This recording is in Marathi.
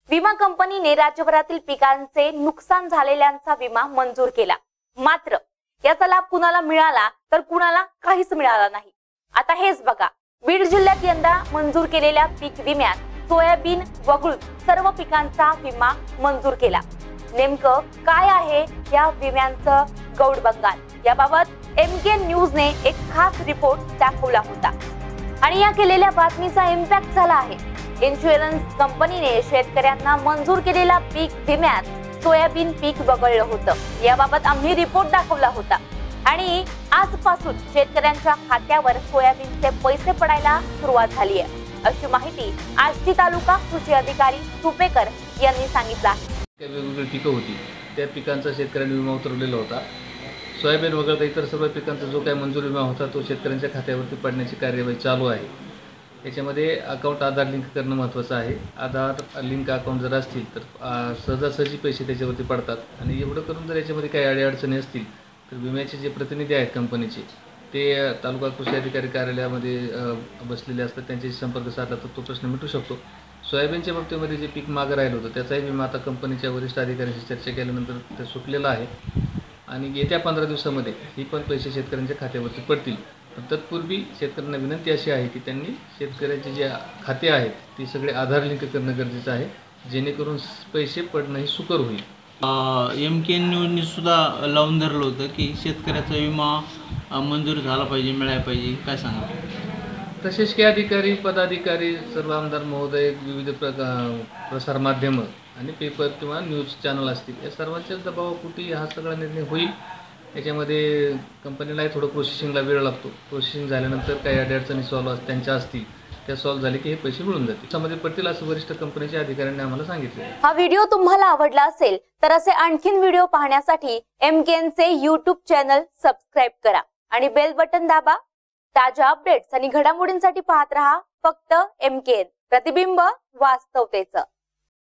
विमा कंपनीने राज्यभरातील पिकांचे नुकसान झालेल्यांचा विमा मंजूर केला। मात्र याचा लाभ कुणाला मिळाला तर कुणाला काहीच मिळाला नाही। आता हेच बघा, बीड जिल्ह्यात यंदा मंजूर केलेल्या पीक विम्यात सोयाबीन वगळून सर्व पिकांचा विमा मंजूर केला। नेमकं काय आहे या विम्यांचं गौडबंगाल, याबाबत MKN न्यूजने एक खास रिपोर्ट दाखवला होता आणि या केलेल्या बातमीचा इम्पॅक्ट झाला आहे। इन्शुरन्स कंपनीने शेतकऱ्यांना मंजूर केलेल्या पीक विम्यात सोयाबीन पीक वगळलं होतं। याबाबत आम्ही रिपोर्ट दाखवला होता आणि आजपासून शेतकऱ्यांच्या खात्यावर सोयाबीनचे पैसे पडायला सुरुवात झाली आहे, अशी माहिती आष्टी तालुका कृषी अधिकारी सुपेकर यांनी सांगितलं आहे। वेगवेगळी पिकं होती, त्या पिकांचा शेतकऱ्यांनी विमा उतरवलेला होता। सोयाबीन वगळता इतर सर्व पिकांचा जो काही मंजूर विमा होता तो शेतकऱ्यांच्या खात्यावरती पडण्याची कार्यवाही चालू आहे। याच्यामध्ये अकाउंट आधार लिंक करणं महत्त्वाचं आहे। आधार लिंक अकाउंट जर असतील तर सहजासहजी पैसे त्याच्यावरती पडतात आणि एवढं करून जर याच्यामध्ये काही अडीअडचणी असतील तर विम्याचे जे प्रतिनिधी आहेत कंपनीचे ते तालुका कृषी अधिकारी कार्यालयामध्ये बसलेले असतात, त्यांच्याशी संपर्क साधला तर तो प्रश्न मिटू शकतो। सोयाबीनच्या बाबतीमध्ये जे पीक मागं राहिलं होतं त्याचाही विमा आता कंपनीच्या वरिष्ठ अधिकाऱ्यांशी चर्चा केल्यानंतर ते सुटलेला आहे आणि येत्या 15 दिवसामध्ये ही पण पैसे शेतकऱ्यांच्या खात्यावरती पडतील। पण तत्पूर्वी शेतकऱ्यांना विनंती अशी आहे की त्यांनी शेतकऱ्यांचे जे खाते आहेत ती सगळे आधार लिंक करणं गरजेचं आहे, जेणेकरून पैसे पडणंही सुकर होईल। MKN न्यूजने सुद्धा लावून धरलं होतं की शेतकऱ्याचा विमा मंजूर झाला पाहिजे, मिळाला पाहिजे, काय सांगा? प्रशासकीय अधिकारी, पदाधिकारी, सर्व आमदार महोदय, विविध प्रसार माध्यमं आणि पेपर किंवा न्यूज चॅनल असतील या सर्वांच्या दबावापोटी हा सगळा निर्णय होईल। याच्यामध्ये कंपनीलाही थोडं प्रोसेसिंगला वेळ लागतो। प्रोसेसिंग झाल्यानंतर काही अडचणी त्यांच्या असतील त्या सॉल्व्ह झाले की हे पैसे मिळून जातील, त्यामध्ये पडतील असं वरिष्ठ कंपनीच्या अधिकाऱ्यांनी आम्हाला सांगितलं। हा व्हिडिओ तुम्हाला आवडला असेल तर असे आणखीन व्हिडिओ पाहण्यासाठी MKN चे YouTube चॅनल सबस्क्राइब करा आणि बेल बटन दाबा। ताज्या अपडेट्स आणि घडामोडींसाठी पाहत रहा फक्त MKN, प्रतिबिंब वास्तवतेचं।